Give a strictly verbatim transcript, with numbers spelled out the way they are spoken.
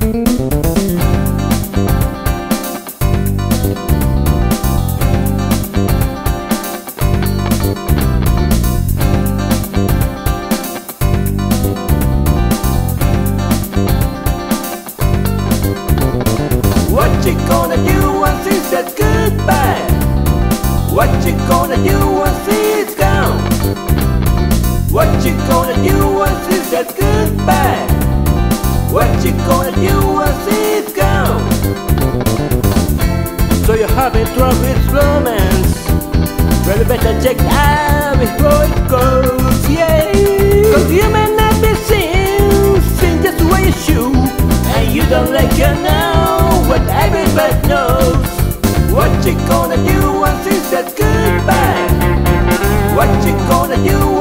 What you gonna do once he said goodbye? What you gonna do once he's gone? What you gonna do once he said goodbye? What you gonna do once he's gone? So you're having trouble with romance? Well, you better check out before it goes, yeah. Cause you may not be seen, seen just the way you should, and you don't like you know what everybody knows. What you gonna do once he said goodbye? What you gonna do